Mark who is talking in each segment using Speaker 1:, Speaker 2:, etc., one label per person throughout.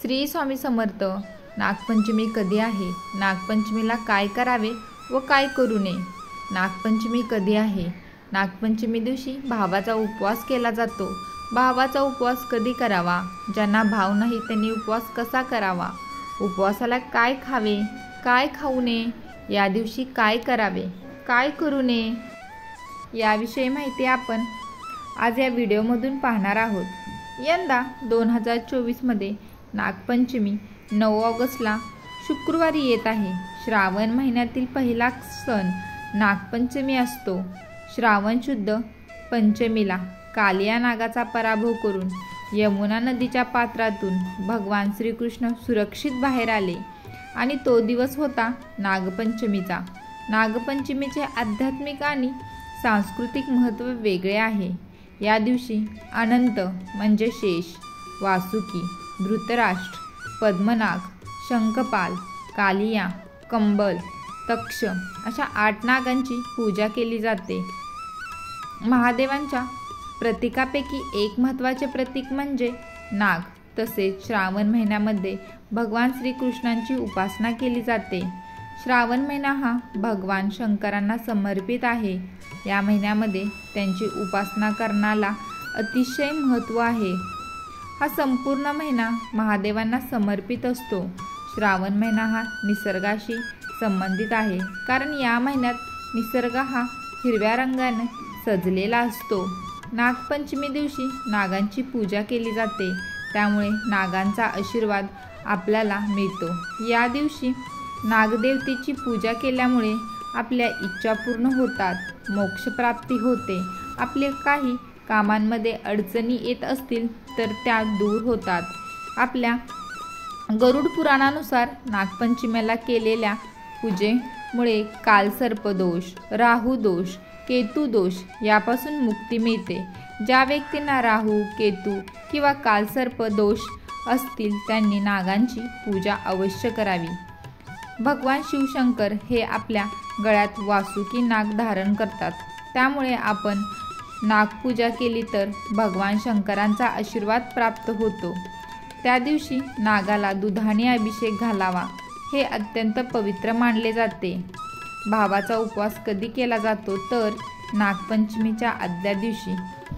Speaker 1: श्री स्वामी समर्थ। नागपंचमी कधी आहे? नागपंचमीला काय करावे व काय करू नये? नागपंचमी कधी आहे? नागपंचमी दिवशी भावाचा उपवास केला जातो। भावाचा उपवास कधी करावा? ज्यांना भाव नाही त्यांनी उपवास कसा करावा? उपवासाला काय खावे, काय खाऊ नये? या दिवशी काय करावे, काय करू नये? याविषयी माहिती आपण आज या व्हिडिओमधून पाहणार आहोत। यंदा 2024 मध्ये नागपंचमी 9 ऑगस्टला शुक्रवारी येत आहे। श्रावण महिन्यातील पहिला सण नागपंचमी असतो। श्रावण शुद्ध पंचमीला कालिया नागाचा पराभव करून यमुना नदीच्या पात्रातून भगवान श्रीकृष्ण सुरक्षित बाहेर आले आणि तो दिवस होता नागपंचमीचा। नागपंचमीचे आध्यात्मिक आणि सांस्कृतिक महत्त्व वेगळे आहे। या दिवशी अनंत म्हणजे शेष, वासुकी, धृतराष्ट्र, पद्मनाग, शंखपाल, कालिया, कंबल, तक्ष अशा 8 नागांची पूजा केली जाते। महादेवांच्या प्रतीकापैकी एक महत्त्वाचे प्रतीक म्हणजे नाग। तसेच श्रावण महिन्यामध्ये भगवान श्रीकृष्णांची उपासना केली जाते। श्रावण महिना हा भगवान शंकरांना समर्पित आहे। या महिन्यामध्ये त्यांची उपासना करण्याला अतिशय महत्त्व आहे। हा संपूर्ण महिना महादेवांना समर्पित असतो। श्रावण महिना हा निसर्गाशी संबंधित आहे, कारण या महिन्यात निसर्ग हा हिरव्या रंगाने सजलेला असतो। नागपंचमी दिवशी नागांची पूजा केली जाते, त्यामुळे नागांचा आशीर्वाद आपल्याला मिळतो। या दिवशी नागदेवतेची पूजा केल्यामुळे आपल्या इच्छा पूर्ण होतात, मोक्षप्राप्ती होते। आपले काही कामांमध्ये अडचणी येत असतील तर त्या दूर होतात। आपल्या गरुड पुराणानुसार नागपंचमीला केलेल्या पूजेमुळे कालसर्पदोष, राहू दोष, केतू दोष यापासून मुक्ती मिळते। ज्या व्यक्तींना राहू, केतू किंवा कालसर्प दोष असतील त्यांनी नागांची पूजा अवश्य करावी। भगवान शिवशंकर हे आपल्या गळ्यात वासुकी नाग धारण करतात, त्यामुळे आपण नागपूजा केली तर भगवान शंकरांचा आशीर्वाद प्राप्त होतो। त्या दिवशी नागाला दुधाने अभिषेक घालावा, हे अत्यंत पवित्र मानले जाते। भावाचा उपवास कधी केला जातो तर नागपंचमीच्या आदल्या दिवशी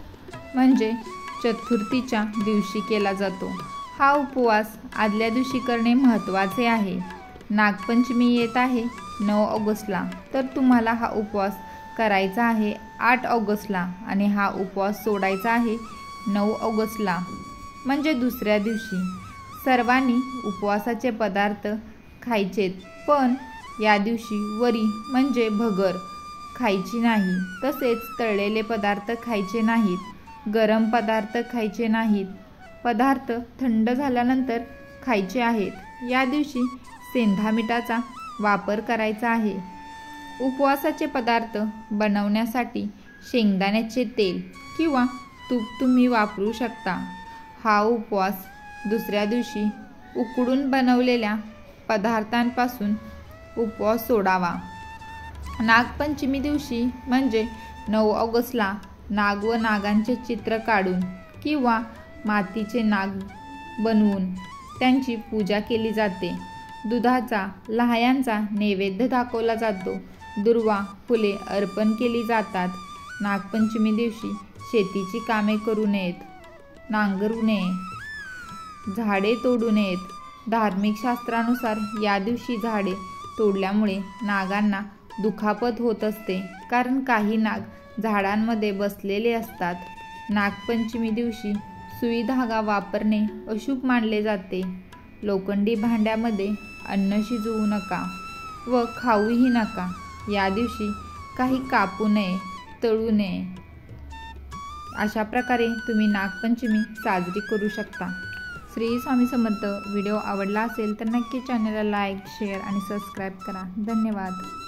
Speaker 1: म्हणजे चतुर्थीच्या दिवशी केला जातो। हा उपवास आदल्या दिवशी करणे महत्त्वाचे आहे। नागपंचमी येत आहे 9 ऑगस्टला, तर तुम्हाला हा उपवास करायचा आहे 8 ऑगस्टला आणि हा उपवास सोडायचा आहे 9 ऑगस्टला म्हणजे दुसऱ्या दिवशी। सर्वांनी उपवासाचे पदार्थ खायचेत, पण या दिवशी वरी म्हणजे भगर खायची नाही। तसेच तळलेले पदार्थ खायचे नाहीत, गरम पदार्थ खायचे नाहीत। पदार्थ थंड झाल्यानंतर खायचे आहेत। या दिवशी सेंधा मिठाचा वापर करायचा आहे। उपवासाचे पदार्थ बनवण्यासाठी शेंगदाण्याचे तेल किंवा तूप तुम्ही वापरू शकता। हा उपवास दुसऱ्या दिवशी उकडून बनवलेल्या पदार्थांपासून उपवास सोडावा। नागपंचमी दिवशी म्हणजे 9 ऑगस्टला नाग व नागांचे चित्र काढून किंवा मातीचे नाग बनवून त्यांची पूजा केली जाते। दुधाचा, लाह्यांचा नैवेद्य दाखवला जातो। दुर्वा, फुले अर्पण केली जातात। नागपंचमी दिवशी शेतीची कामे करू नयेत, नांगरू नये, झाडे तोडू नयेत। धार्मिक शास्त्रानुसार या दिवशी झाडे तोडल्यामुळे नागांना दुखापत होत असते, कारण काही नाग झाडांमध्ये बसलेले असतात। नागपंचमी दिवशी सुई धागा वापरणे अशुभ मानले जाते। लोखंडी भांड्यामध्ये अन्न शिजवू नका व खाऊही नका। या दिवशी काही कापू नये, तळू नये। अशा प्रकारे तुम्ही नागपंचमी साजरी करू शकता। श्री स्वामी समर्थ। व्हिडिओ आवडला असेल तर नक्की चॅनलला लाईक, शेअर आणि सबस्क्राईब करा। धन्यवाद।